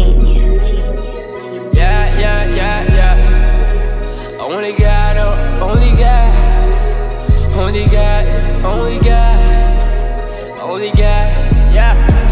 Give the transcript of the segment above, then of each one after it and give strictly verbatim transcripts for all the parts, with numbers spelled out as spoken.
Yeah, yeah, yeah, yeah. Only God, oh, only God, only God, only God, only God, yeah.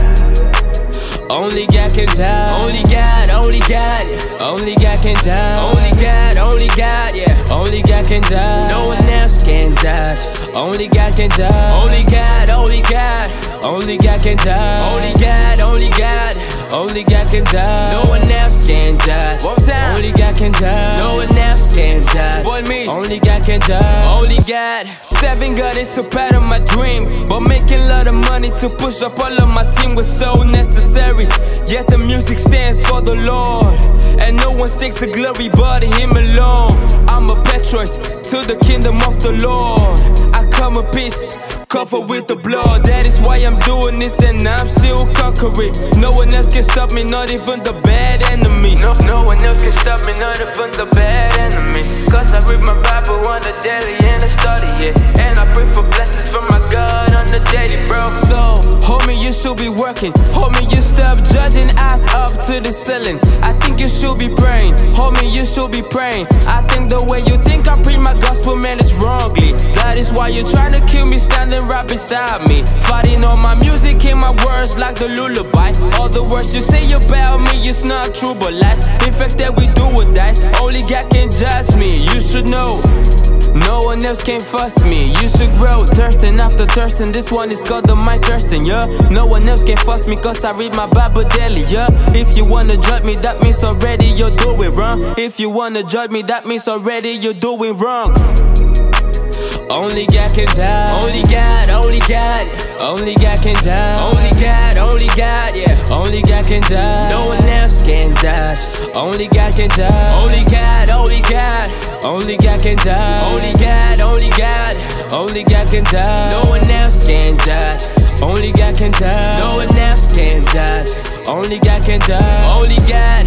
Only God can die. Only God, only God, only God can die. Only God, only God, yeah. Only God can die. No one else can die. Only God can die. Only God, only God, only God can die. Only God, only God, only God can die. No one else can die. One time. Only God can die. No one else can die. Boy, me. Only God can die. Only God. Seven God is a part of my dream, but making a lot of money to push up all of my team was so necessary. Yet the music stands for the Lord, and no one sticks to glory but Him alone. I'm a patriot to the kingdom of the Lord. I come in peace, covered with the blood. That is why I'm doing this and I'm still conquering. No one else can stop me, not even the bad enemies. No, no one else can stop me, not even the bad enemies. Cause I read my Bible on the daily and I study it, and I pray for blessings from my God on the daily, bro. So, homie, you should be working. Homie, you stop judging, eyes up to the ceiling. I think you should be praying. Homie, you should be praying. I think the way you think I preach my gospel, man, is wrongly. That is why you're trying to kill me standing right beside me, fighting on my music and my words like the lullaby. All the words you say about me is not true but lies. In fact that we do or die. Only God can judge me, you should know. No one else can fuss me. You should grow, thirsting after thirsting. This one is called the mic thirsting, yeah. No one else can fuss me cause I read my Bible daily, yeah. If you wanna judge me, that means already you're doing wrong. If you wanna judge me, that means already you're doing wrong. Only God can die. Only God, only God, only God can die. Only God, only God, yeah. Only God can die. No one else can die. Only God can die. Only God, only God, only God can die. Only God, only God, only God can die. No one else can die. Only God can die. No one else can die. Only God can die. Only God.